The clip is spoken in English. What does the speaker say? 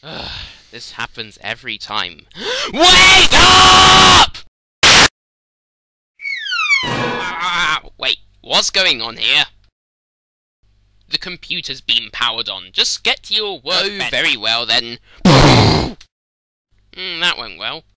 This happens every time. WAKE UP! Wait, what's going on here? The computer's been powered on. Just get to your workbench. Oh, very well then. That went well.